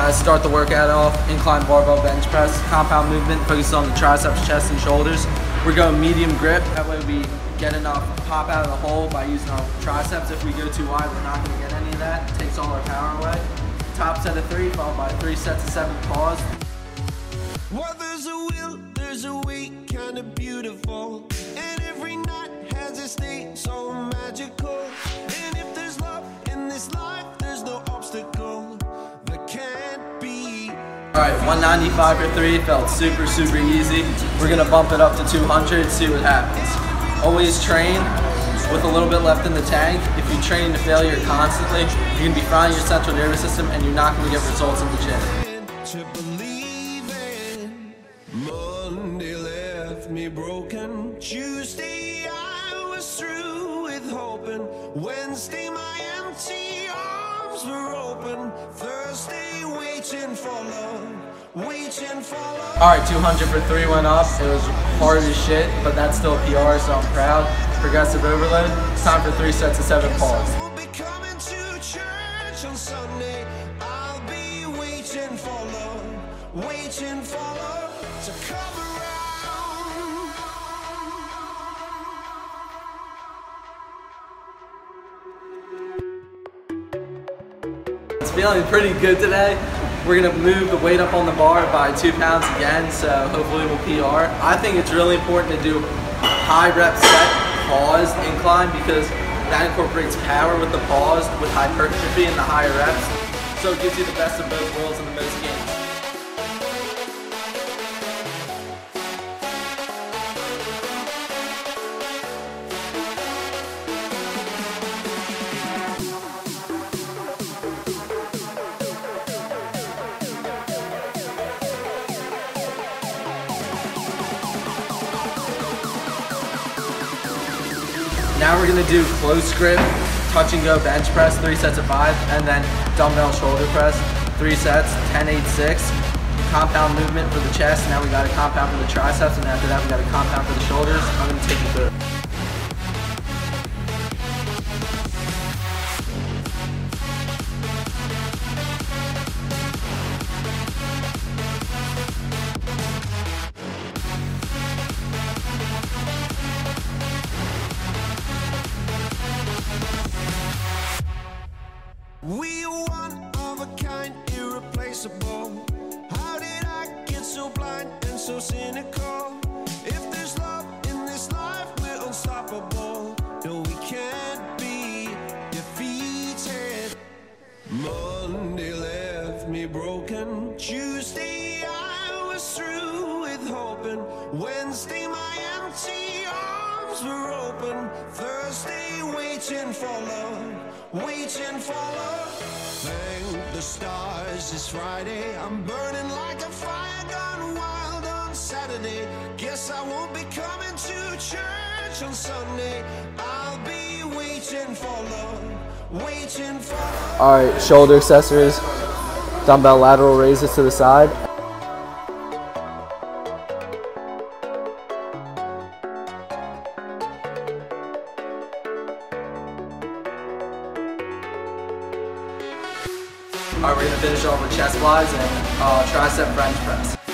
guys, start the workout off, incline barbell bench press, compound movement, focus on the triceps, chest, and shoulders. We're going medium grip, that way we get enough pop out of the hole by using our triceps. If we go too wide, we're not gonna get any of that. It takes all our power away. Top set of 3, followed by 3 sets of 7 pause. Well, there's a will, there's a way, kinda beautiful. And every night has a state so magical. And if there's love in this life, there's no obstacle that can't be. Alright, 195 for 3, felt super easy. We're gonna bump it up to 200, see what happens. Always train with a little bit left in the tank. If you train to failure constantly, you're gonna be frying your central nervous system and you're not gonna get results in the gym. Monday left me broken. Tuesday I was through with hoping. Wednesday my empty arms were open. Thursday waiting for love, waiting for love. Alright, 200 for 3 went up. It was hard as shit, but that's still a PR, so I'm proud. Progressive overload. It's time for 3 sets of 7 pause. I'll be coming to church on Sunday. I'll be waiting for love, waiting for love to come around. It's feeling pretty good today. We're gonna move the weight up on the bar by 2 pounds again, so hopefully we'll PR. I think it's really important to do high rep set, pause, incline, because that incorporates power with the pause, with hypertrophy and the higher reps. So it gives you the best of both worlds in the most games. Now we're gonna do close grip, touch and go bench press, 3 sets of 5, and then dumbbell shoulder press, 3 sets, 10, 8, 6. Compound movement for the chest. Now we got a compound for the triceps, and after that we got a compound for the shoulders. I'm gonna take you through it. We are one of a kind, irreplaceable. How did I get so blind and so cynical? If there's love in this life, we're unstoppable. No, we can't be defeated. Monday left me broken. Tuesday I was through with hoping. Wednesday my empty arms were open. Thursday waiting for love, waiting for love. Thank the stars it's Friday. I'm burning like a fire gone wild on Saturday. Guess I won't be coming to church on Sunday. I'll be waiting for love, waiting for love. Alright, shoulder accessories, dumbbell lateral raises to the side. Alright, we're going to finish off with chest flies and tricep bench press.